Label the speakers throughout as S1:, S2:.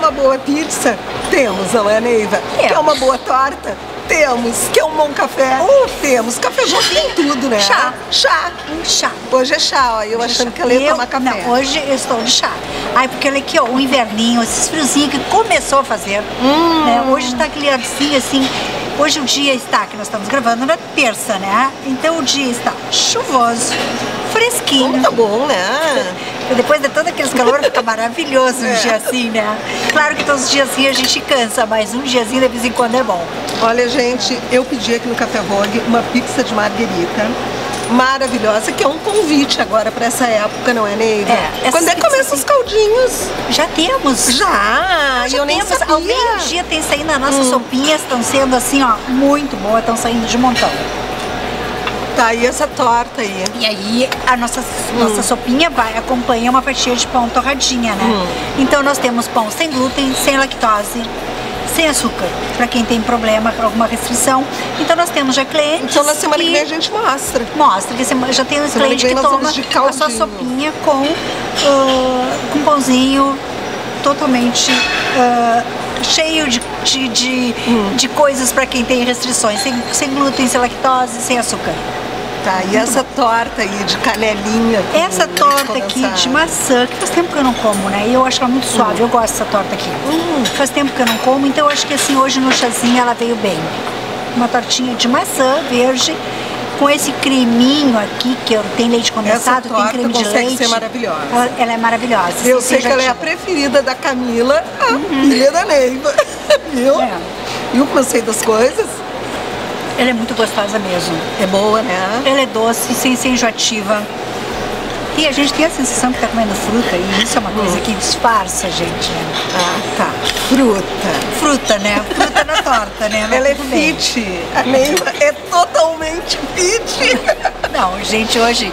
S1: uma boa pizza? Temos, não é, Neiva?
S2: Temos.
S1: Quer uma boa torta? Temos. Quer um bom café? Temos. Café bom tem tudo, né?
S2: Chá.
S1: Chá.
S2: Chá.
S1: Hoje é chá, ó. Eu achando que ela ia tomar café.
S2: Não, hoje eu estou de chá. Ai, porque olha aqui, ó, o inverninho, esses friozinhos que começou a fazer. Né? Hoje tá aquele arzinho assim. Hoje o dia está, que nós estamos gravando na terça, né? Então o dia está chuvoso, fresquinho.
S1: Como tá bom, né?
S2: Depois de todo aquele calor fica maravilhoso um dia assim, né? Claro que todos os dias assim a gente cansa, mas um diazinho de vez em quando é bom.
S1: Olha, gente, eu pedi aqui no Café Vogue uma pizza de marguerita maravilhosa, que é um convite agora para essa época, não é, Neiva? Quando é que começam os caldinhos?
S2: Já temos.
S1: Já eu nem
S2: temos.
S1: sabia.
S2: Ao meio-dia tem saindo as nossas sopinhas, estão sendo assim, ó, muito boas, estão saindo de montão.
S1: Tá, e essa torta aí?
S2: E aí a nossa sopinha acompanha uma fatia de pão torradinha, né? Então nós temos pão sem glúten, sem lactose, sem açúcar, para quem tem problema, alguma restrição. Então nós temos já clientes.
S1: Então na semana que vem a gente mostra.
S2: Mostra, que já tem um cliente que toma a sua sopinha com pãozinho totalmente cheio de coisas para quem tem restrições, sem glúten, sem lactose, sem açúcar.
S1: Tá, e essa torta aí de canelinha?
S2: Essa torta aqui de maçã, que faz tempo que eu não como, né? E eu acho ela muito suave, eu gosto dessa torta aqui. Faz tempo que eu não como, então eu acho que assim, hoje no chazinho ela veio bem. Uma tortinha de maçã verde, com esse creminho aqui, que tem leite condensado, tem creme de leite.
S1: Ser maravilhosa.
S2: Ela é maravilhosa.
S1: Eu sei que ela é a preferida da Camila, a filha da Neiva. Viu? Viu como eu sei das coisas?
S2: Ela é muito gostosa mesmo.
S1: É boa, né?
S2: Ela é doce, sem enjoativa. E a gente tem a sensação que tá comendo fruta, e isso é uma coisa que disfarça a gente, né?
S1: Ah, tá. Fruta.
S2: Fruta, né? Fruta na torta, né?
S1: Ela é fit. A Neiva é totalmente fit.
S2: Não, gente, hoje...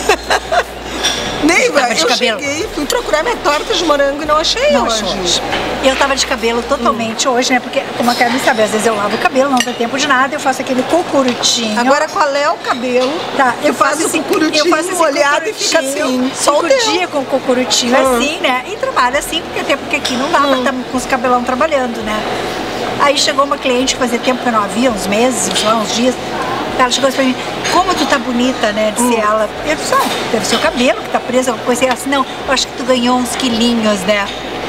S1: Neiva, eu cheguei, fui procurar minha torta de morango e não achei hoje.
S2: Eu tava de cabelo totalmente hoje, né? Porque, como a Carmen sabe, às vezes eu lavo o cabelo, não tem tempo de nada, eu faço aquele cucurutinho.
S1: Agora, qual é o cabelo?
S2: Tá,
S1: eu faço esse cucurutinho molhado e fica assim, só o
S2: dia com o cucurutinho assim, né? E trabalha assim, até porque aqui não dá pra estar com os cabelão trabalhando, né? Aí chegou uma cliente que fazia tempo que eu não havia, uns meses, uns dias. Ela chegou assim pra mim, como tu tá bonita, né? Disse ela. Eu disse, deve ser o cabelo que tá preso, alguma coisa. Ela disse, não, eu acho que tu ganhou uns quilinhos, né?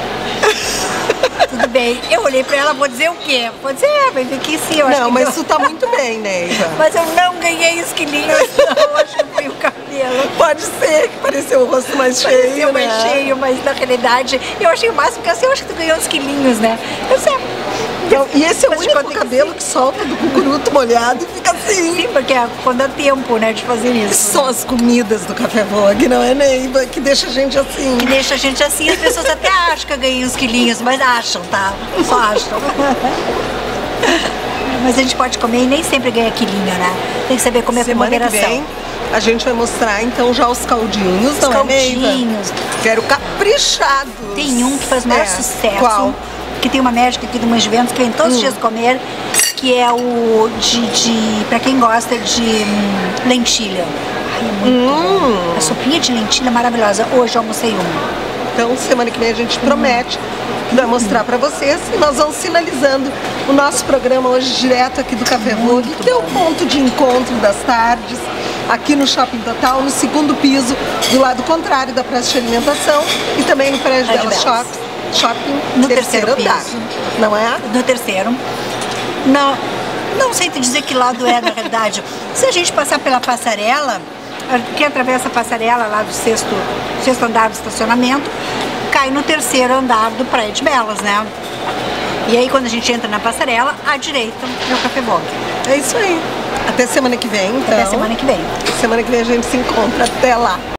S2: Tudo bem. Eu olhei pra ela, vou dizer o quê? Vou dizer, vai ver que sim, eu acho
S1: não,
S2: que
S1: mas tu tá muito bem, Neiva.
S2: Mas eu não ganhei os quilinhos, não, acho que foi o cabelo.
S1: Pode ser que pareceu o rosto mais cheio,
S2: pareceu mais cheio, mas na realidade, eu achei o máximo, porque assim, eu acho que tu ganhou uns quilinhos, né? Eu sei.
S1: Então, e esse é o único cabelo que solta do cucuruto molhado e fica assim.
S2: Sim, porque é quando dá tempo, né, de fazer isso.
S1: São as comidas do Café Vogue, não é, Neiva? Que deixa a gente assim.
S2: Que deixa a gente assim, as pessoas até acham que eu ganhei uns quilinhos, mas acham, tá? Só acham. Mas a gente pode comer e nem sempre ganha quilinho, né? Tem que saber comer com moderação.
S1: Que vem, a gente vai mostrar então já os caldinhos, não é, Neiva? Quero caprichado.
S2: Tem um que faz o maior sucesso.
S1: Qual?
S2: Que tem uma médica aqui do Mães de Ventos que vem todos os dias comer, que é o pra quem gosta de lentilha. Ai, é muito bom. A sopinha de lentilha é maravilhosa. Hoje eu almocei uma.
S1: Então, semana que vem a gente promete que vai mostrar pra vocês e nós vamos finalizando o nosso programa hoje direto aqui do Café Vogue, que é o ponto de encontro das tardes, aqui no Shopping Total, no segundo piso, do lado contrário da praça de alimentação e também no prédio Belas Shopping,
S2: no terceiro
S1: andar,
S2: piso.
S1: Não é?
S2: No terceiro. Não sei te dizer que lado é, na realidade. Se a gente passar pela passarela, quem atravessa a passarela lá do sexto andar do estacionamento, cai no terceiro andar do prédio Belas, né? E aí quando a gente entra na passarela, à direita é o Café Vogue.
S1: É isso aí. Até semana que vem, então.
S2: Até semana que vem.
S1: Semana que vem a gente se encontra. Até lá.